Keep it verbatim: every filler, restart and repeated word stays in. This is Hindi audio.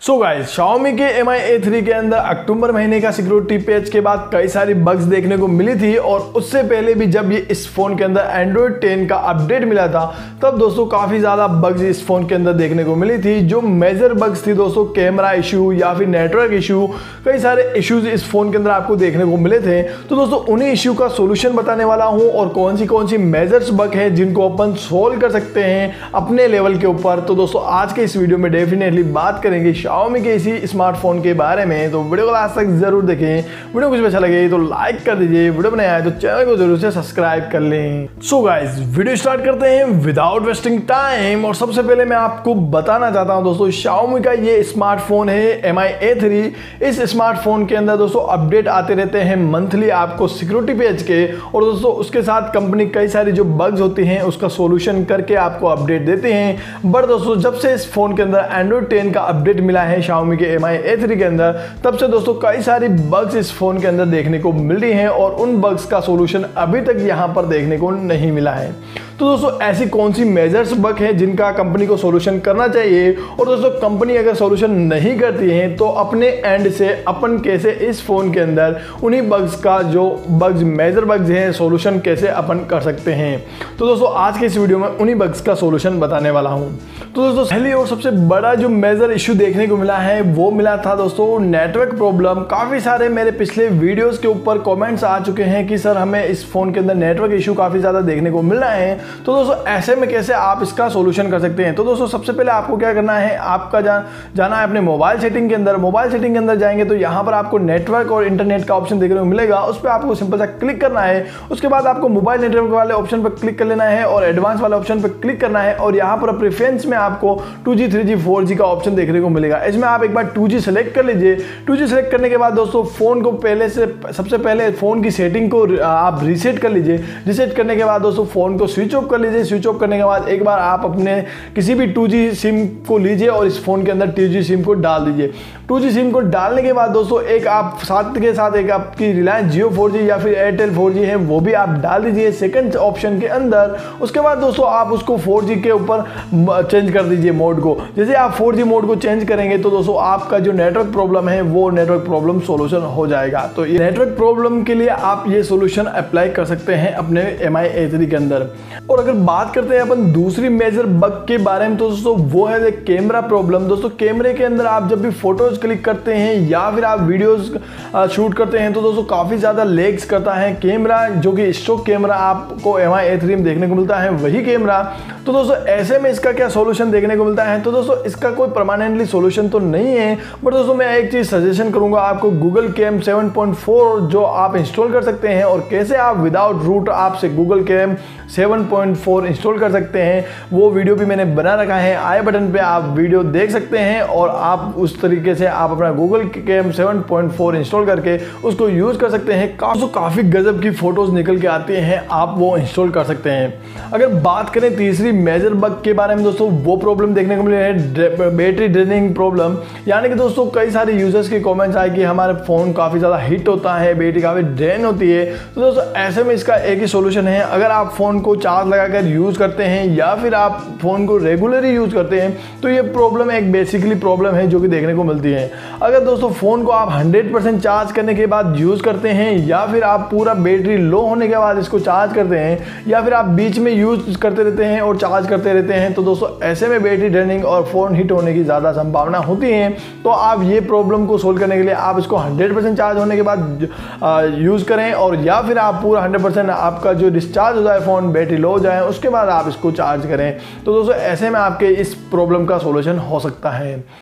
सो गाइस, Xiaomi के एम आई ए थ्री के अंदर अक्टूबर महीने का सिक्योरिटी पैच के बाद कई सारी बग्स देखने को मिली थी और उससे पहले भी जब ये इस फोन के अंदर एंड्रॉइड टेन का अपडेट मिला था तब दोस्तों काफी ज्यादा बग्स इस फोन के अंदर देखने को मिली थी। जो मेजर बग्स थी दोस्तों, कैमरा इशू या फिर नेटवर्क इशू, कई सारे इश्यूज इस फोन के अंदर आपको देखने को मिले थे। तो दोस्तों उन्हीं इश्यू का सोल्यूशन बताने वाला हूँ और कौन सी कौन सी मेजर्स बग है जिनको अपन सोल्व कर सकते हैं अपने लेवल के ऊपर। तो दोस्तों आज के इस वीडियो में डेफिनेटली बात करेंगे Xiaomi के इसी स्मार्टफोन के बारे में, तो वीडियो को लास्ट तक जरूर देखें। वीडियो कुछ अच्छा लगे तो लाइक कर दीजिए, वीडियो बनाया है तो चैनल को जरूर से सब्सक्राइब कर लें। सो गाइस, वीडियो स्टार्ट करते हैं विदाउट वेस्टिंग टाइम। और सबसे पहले मैं आपको बताना चाहता हूं दोस्तों, Xiaomi का ये स्मार्टफोन है एम आई ए थ्री। इस स्मार्टफोन के अंदर दोस्तों अपडेट आते रहते हैं मंथली आपको सिक्योरिटी पेज के, और दोस्तों उसके साथ कंपनी कई सारी जो बग्स होती हैं उसका सोल्यूशन करके आपको अपडेट देते हैं। बट दोस्तों जब से इस फोन के अंदर एंड्रॉइड टेन का अपडेट मिला है Xiaomi के एम आई ए थ्री के अंदर, तब से दोस्तों कई सारी बग्स इस फोन के अंदर देखने को मिल रही हैं और उन बग्स का सोल्यूशन अभी तक यहां पर देखने को नहीं मिला है। तो दोस्तों ऐसी कौन सी मेजर्स बग है जिनका कंपनी को सोल्यूशन करना चाहिए, और दोस्तों कंपनी अगर सोल्यूशन नहीं करती है तो अपने एंड से अपन कैसे इस फोन के अंदर उन्हीं बग्स का जो बग्स मेजर बग्स हैं सोल्यूशन कैसे अपन कर सकते हैं। तो दोस्तों आज के इस वीडियो में उन्हीं बग्स का सोल्यूशन बताने वाला हूं। तो दोस्तों पहली और सबसे बड़ा जो मेजर इशू देखने को मिला है वो मिला था दोस्तों नेटवर्क प्रॉब्लम। काफी सारे मेरे पिछले वीडियोस के ऊपर कमेंट्स आ चुके हैं कि सर हमें इस फोन के अंदर नेटवर्क इशू काफी ज्यादा देखने को मिल रहा है। तो दोस्तों ऐसे में कैसे आप इसका सोल्यूशन कर सकते हैं। तो दोस्तों सबसे पहले आपको क्या करना है, आपका जा, जाना है अपने मोबाइल सेटिंग के अंदर। मोबाइल सेटिंग के अंदर जाएंगे तो यहाँ पर आपको नेटवर्क और इंटरनेट का ऑप्शन देखने को मिलेगा, उस पर आपको सिंपल सा क्लिक करना है। उसके बाद आपको मोबाइल नेटवर्क वाले ऑप्शन पर क्लिक कर लेना है और एडवांस वाले ऑप्शन पर क्लिक करना है, और यहाँ पर प्रेफरेंस में आपको two G, three G, four G का ऑप्शन देखने को मिलेगा। इसमें आप एक बार टू जी सेलेक्ट कर लीजिए। टू जी सेलेक्ट करने के बाद दोस्तों फोन को पहले से सबसे पहले फोन की सेटिंग को आप रीसेट कर लीजिए। रीसेट करने के बाद दोस्तों फोन को स्विच ऑफ कर लीजिए। स्विच ऑफ करने के बाद एक बार आप अपने किसी भी टू जी सिम को लीजिए और इस फोन के अंदर टू जी सिम को डाल दीजिए। टू जी सिम को डालने के बाद दोस्तों एक आप साथ के साथ एक आपकी रिलायंस जियो फोर जी या फिर एयरटेल फोर जी है वो भी आप डाल दीजिए सेकंड ऑप्शन के अंदर। उसके बाद दोस्तों आप उसको फोर जी के ऊपर चेंज कर दीजिए मोड को। जैसे आप फोर जी मोड को चेंज करेंगे तो दोस्तों आपका जो नेटवर्क प्रॉब्लम है वो नेटवर्क प्रॉब्लम सोल्यूशन हो जाएगा। तो ये नेटवर्क प्रॉब्लम के लिए आप ये सोल्यूशन अप्लाई कर सकते हैं अपने एम आई ए थ्री के अंदर। और अगर बात करते हैं अपन दूसरी मेजर बग के बारे में तो दोस्तों वो है कैमरा प्रॉब्लम। दोस्तों कैमरे के अंदर आप जब भी फोटोज क्लिक करते हैं या फिर आप वीडियोस शूट करते हैं तो दोस्तों काफी ज्यादा लेग्स करता है कैमरा, जो कि स्टॉक कैमरा आपको एम आई ए थ्री में देखने को मिलता है वही कैमरा। तो दोस्तों ऐसे में इसका क्या सोल्यूशन देखने को मिलता है, तो दोस्तों इसका कोई परमानेंटली सोल्यूशन तो नहीं है, बट दोस्तों मैं एक चीज सजेशन करूंगा आपको, Google cam seven point four जो आप इंस्टॉल कर सकते हैं और कैसे आप विदाउट रूट आपसे Google cam seven point four install कर सकते हैं वो वीडियो भी मैंने बना रखा है। आई बटन पे आप वीडियो देख सकते हैं और आप उस तरीके से आप अपना Google cam seven point four install करके उसको यूज कर सकते हैं। काफी काफी गजब की फोटोज निकल के आती हैं, आप वो इंस्टॉल कर सकते हैं। अगर बात करें तीसरी मेजर बग के बारे में दोस्तों, वो प्रॉब्लम देखने को मिले है बैटरी ड्रेनिंग प्रॉब्लम। यानी कि दोस्तों कई सारे यूजर्स के कमेंट्स आए कि हमारे फोन काफी ज्यादा हीट होता है, बैटरी काफी ड्रेन होती है। तो दोस्तों ऐसे में इसका एक ही सोल्यूशन है, अगर आप फोन को चार्ज लगाकर यूज करते हैं या फिर आप फोन को रेगुलरली यूज करते हैं तो ये प्रॉब्लम एक बेसिकली प्रॉब्लम है जो कि देखने को मिलती है। अगर दोस्तों फोन को आप हंड्रेड परसेंट चार्ज करने के बाद यूज करते हैं या फिर आप पूरा बैटरी लो होने के बाद इसको चार्ज करते हैं या फिर आप बीच में यूज करते रहते हैं और चार्ज करते रहते हैं तो दोस्तों ऐसे में बैटरी ड्रेनिंग और फोन हीट होने की ज्यादा संभावना होती है। तो आप ये प्रॉब्लम को सोल्व करने के लिए आप इसको हंड्रेड परसेंट चार्ज होने के बाद यूज करें, और या फिर आप पूरा हंड्रेड परसेंट आपका जो डिस्चार्ज हो जाए फोन बैटरी लो हो जाए उसके बाद आप इसको चार्ज करें। तो दोस्तों ऐसे में आपके इस प्रॉब्लम का सोल्यूशन हो सकता है।